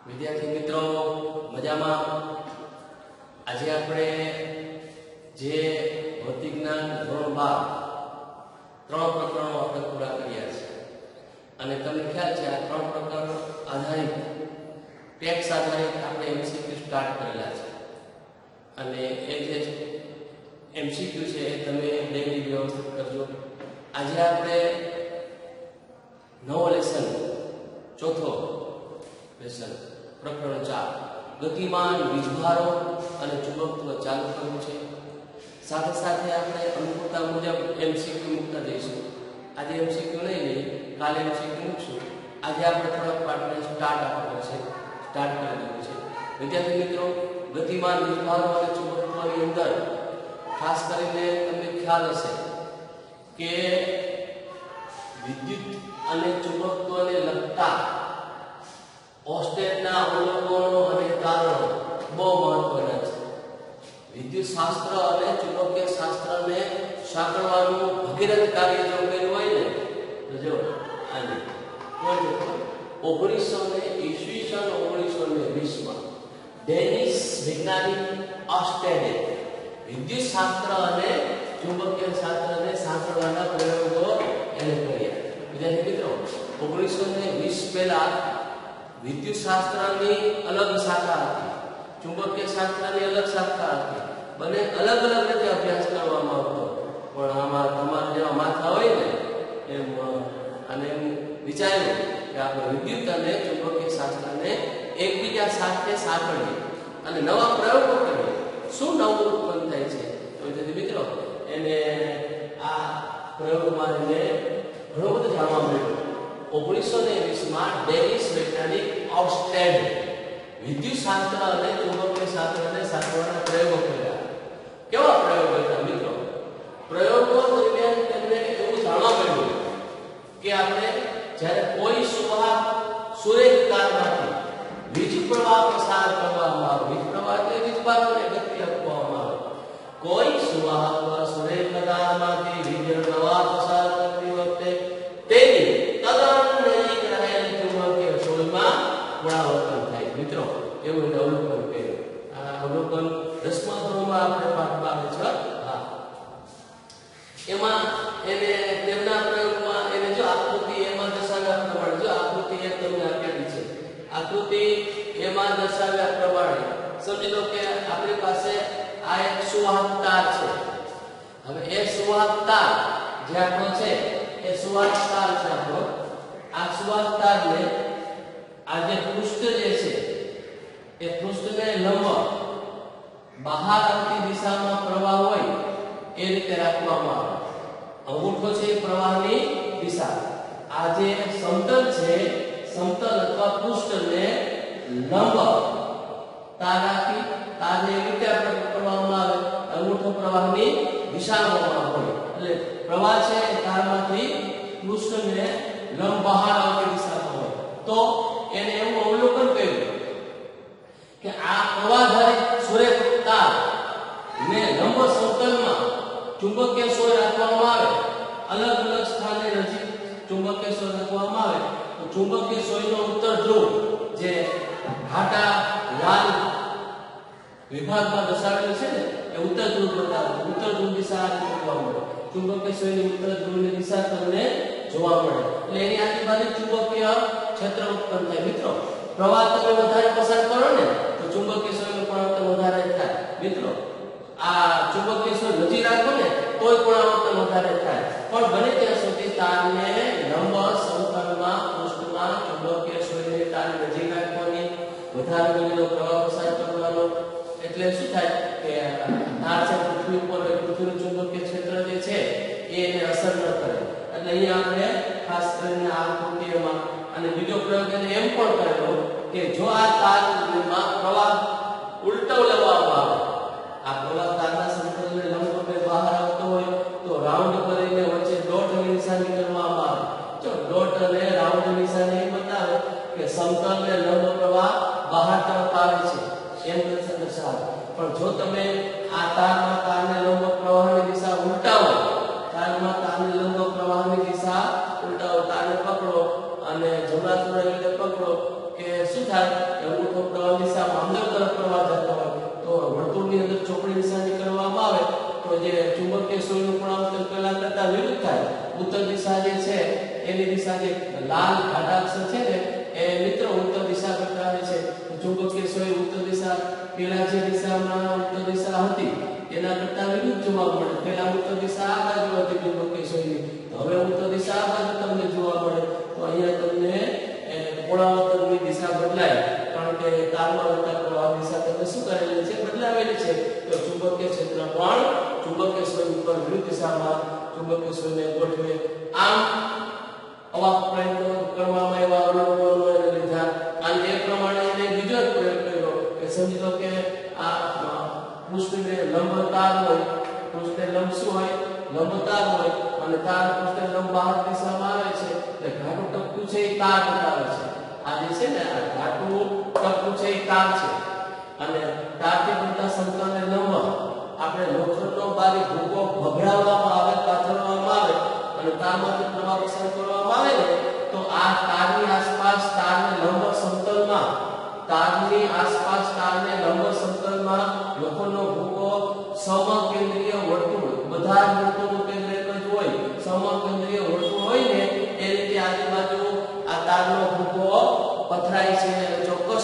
વિદ્યાર્થી મિત્રો મજામાં? આજે આપણે જે ભૌતિક જ્ઞાન ધોરણ 12 ત્રણ પ્રકરણો આપણે પૂરા કર્યા છે અને તમને ખ્યાલ છે આ ત્રણ પ્રકરણો આધારિત ટેક્સ આધારિત આપણે એમસીક્યુ સ્ટાર્ટ કરેલા છે અને એ જે એમસીક્યુ છે એ તમે ડેલી વ્યવસ્થિત કરજો. આજે આપણે નવો લેસન ચોથો લેસન પ્રકરણ 4 ગતિમાન વીજભારો અને ચુંબકત્વ ચાલુ કરવું છે. સાથે સાથે આપણે અનુકૂળતા મુજબ એમસીક્યુ મૂકતા જઈશું. આજે એમસીક્યુ નહીં લઈએ, કાલે એમસીક્યુ મૂકશું. આજે આપણે થોડાક પાઠને સ્ટાર્ટ આપવાનો છે, સ્ટાર્ટ કરી દેવું છે. વિદ્યાર્થી મિત્રો, ગતિમાન વીજભારો અને ચુંબકત્વની અંદર ખાસ કરીને તમને ખ્યાલ હશે કે વિદ્યુત અને ચુંબકત્વને લગતા ઓસ્ટેટના અવલોકનો અને કારણો બહુ મહત્વના છે. વિદ્યુત શાસ્ત્ર અને ચુંબકીય શાસ્ત્રને સાંકળવાનું ભગીરથ કાર્ય જો કર્યું હોય ને તો જો આજે 1920 માં ડેનિશ વૈજ્ઞાનિક ઓસ્ટેડે વિદ્યુત શાસ્ત્ર અને ચુંબકીય શાસ્ત્રને સાંકળવાના પ્રયોગો એને કર્યા. વિદ્યાર્થી મિત્રો, 1920 પહેલા વિદ્યુત શાસ્ત્રની અલગ શાખા હતી, ચુંબકીય શાસ્ત્રની અલગ શાખા હતી. બંને અલગ અલગ રીતે અભ્યાસ કરવામાં આવતો. પણ આમાં તમારા જેવા માથા હોય ને એમ અને એમ વિચાર્યું કે આપણે વિદ્યુત અને ચુંબકીય શાસ્ત્રને એકબીજા સાથે સાંકળીએ અને નવા પ્રયોગો કરીએ. શું નવું ઉત્પન્ન થાય છે? તો વિદ્યાર્થી મિત્રો, એને આ પ્રયોગમાં એને ઘણું બધું જાણવા મળ્યું. 1920 માં ડેનિશ વૈજ્ઞાનિક ઓસ્ટેડ વિદ્યુત શાસ્ત્ર અને ચુંબકીય શાસ્ત્રને સાંકળવાના પ્રયોગો કર્યા. કેવા પ્રયોગો હતા મિત્રો? પ્રયોગો દરમિયાન તેમને એવું જાણવા મળ્યું કે આપણે જ્યારે કોઈ સુવાહક સુરેખ તારમાંથી વીજ પ્રવાહ પસાર કરવામાં આવે, વીજ પ્રવાહ એટલે વીજભારોને ગતિ આપવામાં આવે, કોઈ સુવાહક સુરેખ તારમાંથી વીજ પ્રવાહ પસાર કરતી વખતે તેની તદ્દન નજીક રહેલી ચુંબકીય સોયમાં પુનરાવર્તન થાય. મિત્રો, એવું એને અવલોકન કર્યું. આ અવલોકન 10મા ધોરણમાં આપણે પાઠમાં આવે છે. હા, એમાં એને તેમના પ્રયોગમાં એને જો આકૃતિ એમાં દર્શાવ્યા પ્રમાણે, જો આકૃતિ એ તમને આપેલી છે, આકૃતિ એમાં દર્શાવ્યા પ્રમાણે સમજી લો કે આપણી પાસે આ એક સુવાહક તાર છે. હવે એ સુવાહક તાર જે આપણો છે એ સુવાહક તાર છે આપણો. આ સુવાહક તારને આ જે પૃષ્ઠ જે છે એ પૃષ્ઠને લંબ બહાર આવતી દિશામાં પ્રવાહ હોય એ રીતે રાખવામાં આવે. અંગૂઠો છે પ્રવાહની દિશા. આ જે સમતલ છે, સમતલ અથવા પૃષ્ઠને લંબ તાર રાખી તારને એ રીતે આપણે પકડવામાં આવે. અંગૂઠો પ્રવાહની દિશામાં હોય એટલે પ્રવાહ છે તારમાંથી પૃષ્ઠને લંબ બહાર આવતી દિશામાં હોય. તો એને એવું અવલોકન કર્યું કે આ પ્રવાહધારિત સુરેખ તાર ને લંબ સમતલમાં ચુંબકીય સોય રાખવામાં આવે, અલગ અલગ સ્થાને નજીક ચુંબકીય સોય રાખવામાં આવે તો ચુંબકીય સોયનો ઉત્તર ધ્રુવ જે ઘાટા લાલ વિભાગમાં દર્શાવેલું છે ને એ ઉત્તર ધ્રુવ બતાવે. ઉત્તર ધ્રુવ દિશા જોવા મળે. ચુંબકીય સોયની ઉત્તર ધ્રુવની દિશા તમને જોવા મળે એટલે એની આજુબાજુ ચુંબકીય ક્ષેત્ર ઉત્પન્ન થાય. મિત્રો, પ્રવાહ તમે વધારે પસાર કરો ને તો ચુંબકીય સોયનું પણ વધારે થાય. મિત્રો, આ ચુંબકીય સોય નજીક રાખો ને તોય પણ વધારે થાય. પણ બને ત્યાં સુધી તારને લંબ સમતલમાં પૃષ્ઠમાં ચુંબકીય સોયની તાર નજીક રાખવાની, વધારે બનેલો પ્રવાહ પસાર કરવાનો. એટલે શું થાય કે તાર છે પૃથ્વી ઉપર, પૃથ્વીનું ચુંબકીય ક્ષેત્ર જે છે એને અસર ન કરે. એટલે અહીંયા આપણે ખાસ કરીને આ આકૃતિમાં અને બીજો પ્રયોગ એને એમ પણ કરેલો કે જો આ તારમાં પ્રવાહ ઉલટો લેવામાં આવે, આ પ્રવાહ તારના સમતલને લંબરૂપે બહાર આવતો હોય તો રાઉન્ડ કરીને વચ્ચે ડોટની નિશાની કરવામાં આવે. જો ડોટ અને રાઉન્ડ નિશાની બતાવે કે સમતલને લંબ પ્રવાહ બહાર તરફ આવે છે એમ દર્શાવે. પણ જો તમે આ તારને લંબ પ્રવાહની દિશા ઉલટાવો, તારને લંબ પ્રવાહની દિશા ઉલટાવો, તારને પકડો અને જમણા થોડા રીતે પકડો કે શું થાય? ઉત્તર દિશા જે છે એની દિશા જે લાલ ઘાટા અક્ષર છે ને એ મિત્રો ઉત્તર દિશા બતાવે છે. ચુંબકીય સોય ઉત્તર દિશા પેલા જે દિશામાં ઉત્તર દિશા હતી એના કરતા વિરુદ્ધ જોવા મળે. પેલા ઉત્તર દિશા આ બાજુ હતી ચુંબકીય સોયની, હવે ઉત્તર દિશા આ બાજુ તમને જોવા મળે. તો અહીંયા તમને પોળાવર્તનની દિશા બદલાય, કારણ કે તારમાં વહેતા પ્રવાહ દિશા તમને શું કરેલી છે, બદલાવેલી છે. તો ચુંબકીય ક્ષેત્ર પણ ચુંબકીય સોય ઉપર વિરુદ્ધ દિશામાં ચુંબકીય સોયને ગોઠવે. આમ આવા પ્રયત્નો કરવામાં એવા અનુભવોને લીધા અને એ પ્રમાણે એને બીજો જ પ્રયોગ કર્યો કે સમજી લો કે આ પૃષ્ઠને લંબ તાર હોય, પૃષ્ઠને લંબ શું હોય, લંબ તાર હોય અને તાર પૃષ્ઠને લંબ બહાર દિશામાં આવે છે એટલે ઘાટું ટપકું છે એ તાર બતાવે છે. આ જે છે ને આ ઘાટું ટપકું છે એ તાર છે અને તારથી બનતા સમતલને લંબ આપણે લોખંડનો બારી ભૂકો ભભરાવવામાં આવે, પાથરવામાં આવે અને તારમાંથી પ્રવાહ પસાર કરવામાં આવે ને તો આ તારની આસપાસ તારને લંબ સમતલમાં, તારની આસપાસ તારને લંબ સમતલમાં લોખંડનો ભૂકો સમકેન્દ્રીય વર્તુળ, બધા જ વર્તુળનું કેન્દ્ર એક જ હોય, સમકેન્દ્રીય વર્તુળ હોય ને એ રીતે આજુબાજુ આ તારનો ભૂકો પથરાય છે અને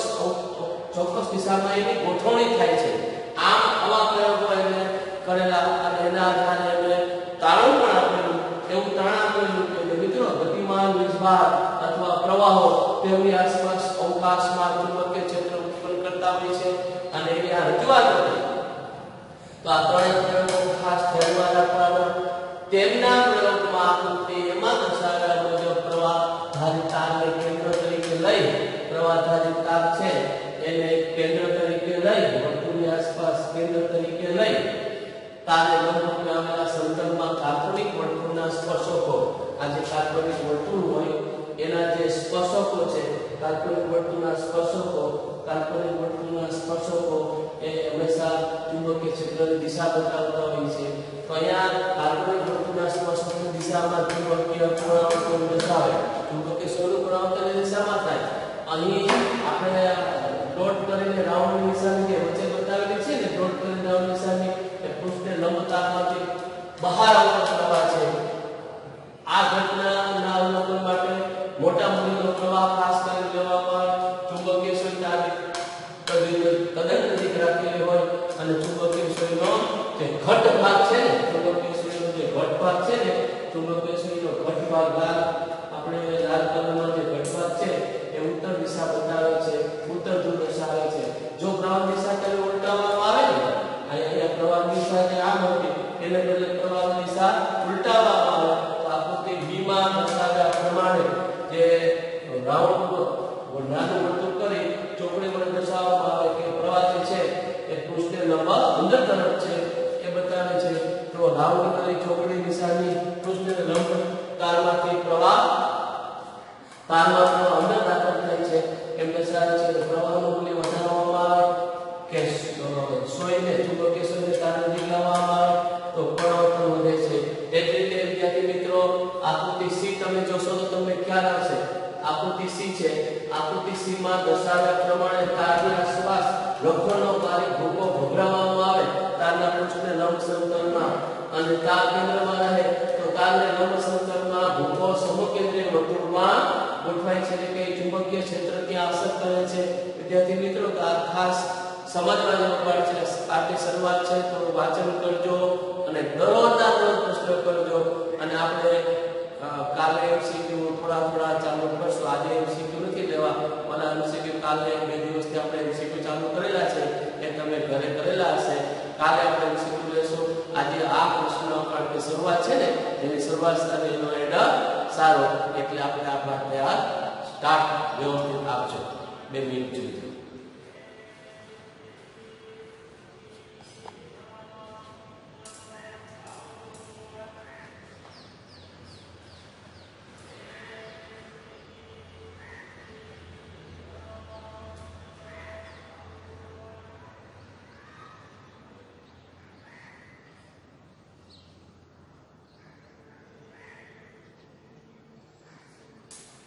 ચોક્કસ દિશામાં એની ગોઠવણી થાય છે. આમ આવા પ્રયોગો એને કરેલા અને એના આધારે એને તારણ પણ આપેલું. એવું તારણ આપેલું કે મિત્રો ગતિમાન વીજભાર અથવા પ્રવાહો તેમની આસપાસ અવકાશમાં ચુંબકીય ક્ષેત્ર ઉત્પન્ન કરતા હોય છે અને એની આ રજૂઆત હતી. તો આ ત્રણેય પ્રયોગો ખાસ ધ્યાનમાં રાખવાના. તેમના પ્રયોગમાં આકૃતિ એમાં દર્શાવ્યા મુજબ પ્રવાહધારી તારને કેન્દ્ર તરીકે લઈ, પ્રવાહધારી તાર છે એને કેન્દ્ર તરીકે લઈ, વર્તુળની આસપાસ કેન્દ્ર તરીકે લઈ તારને લંબરૂપે આવેલા સમતલમાં કાલ્પનિક વર્તુળના સ્પર્શકો, આ જે કાલ્પનિક વર્તુળ હોય એના જે સ્પર્શકો છે, કાલ્પનિક વર્તુળના સ્પર્શકો એ હંમેશા ચુંબકીય ક્ષેત્રની દિશા બતાવતા હોય છે. તો અહીંયા કાલ્પનિક વર્તુળના સ્પર્શકની દિશામાં ચુંબકીય પુનરાવર્તન દર્શાવે, ચુંબકીય સોયનું પુનરાવર્તન દિશામાં થાય. અહીં આપણે ડોટ કરીને રાઉન્ડ નિશાની જે વચ્ચે બતાવેલી છે ને, ડોટ કરીને રાઉન્ડ નિશાની એ પૃષ્ઠને લંબ તારમાંથી બહાર આવતો પ્રવાહ છે. આ ઘટનાના અવલોકન માટે મોટા મૂલ્યનો પ્રવાહ ખાસ કરીને લેવામાં ચુંબકીય સોય તદ્દન નજીક રાખેલી હોય અને ચુંબકીય સોયનો જે ઘટ ભાગ છે ને, ચુંબકીય સોયનો જે ઘટ ભાગ છે ને, ચુંબકીય સોયનો ઘટ ભાગ આપણે લાલ કલરનો જે ઘટ ભાગ છે એ ઉત્તર દિશા બતાવે છે, ઉત્તર ધ્રુવ દર્શાવે છે. જો પ્રવાહ દિશા તેને ઉલટાવવામાં આવે ને, અહીંયા પ્રવાહ દિશા જે આમ હતી એને બદલે પ્રવાહ દિશા ઉલટાવવામાં આવે તો આકૃતિ બી માં દર્શાવ્યા પ્રમાણે જે રાઉન્ડ નાનું વર્તુળ કરી ચોકડી વડે દર્શાવવામાં આવે કે પ્રવાહ જે છે એ પૃષ્ઠને લંબ અંદર તરફ છે એ બતાવે છે. તો રાઉન્ડ કરી ચોકડી નિશાની પૃષ્ઠને લંબ તારમાંથી પ્રવાહ તારમાં અંદર દાખલ થાય છે એમ દર્શાવે છે. પ્રવાહનું મૂલ્ય વધારવામાં આવે કે સોયને ચુંબકીય સોયને તાર નજીક લાવવામાં આવે તો પરિવર્તન વધે છે. એ જ રીતે વિદ્યાર્થી મિત્રો આકૃતિ સી તમે જોશો તો તમને ખ્યાલ આવશે. આકૃતિ સી છે, આકૃતિ સી માં દર્શાવ્યા પ્રમાણે તારની આસપાસ લોખંડનો બારીક ભૂકો ભભરાવવામાં આવે તારના પૃષ્ઠને લંબ સમતલમાં અને તાર કેન્દ્રમાં રહે તો તારને લંબ સમતલમાં ભૂકો સમકેન્દ્રીય વર્તુળમાં ગોઠવાય છે એટલે કે ચુંબકીય ક્ષેત્ર ત્યાં અસર કરે છે. વિદ્યાર્થી મિત્રો આ ખાસ સમજવા જેવો પાઠ છે. પાઠની શરૂઆત છે તો વાંચન કરજો અને દરરોજના દરરોજ પ્રશ્નો કરજો અને આપણે કાલે એમસીક્યુ થોડા ચાલુ કરશું. આજે એમસીક્યુ નથી લેવા, ઓલા એમસીક્યુ કાલે 2 દિવસથી આપણે એમસીક્યુ ચાલુ કરેલા છે એ તમે ઘરે કરેલા હશે. કાલે આપણે એમસીક્યુ લેશું. આજે આ પ્રશ્ન પાઠની શરૂઆત છે ને એની શરૂઆત સાથે એનો એડ સારો, એટલે આપણે આ પાઠને આ સ્ટાર્ટ વ્યવસ્થિત આપજો. 2 મિનિટ જોઈએ.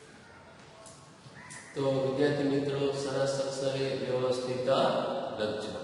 તો વિદ્યાર્થી મિત્રો સરસ અક્ષરે વ્યવસ્થિત લખજો.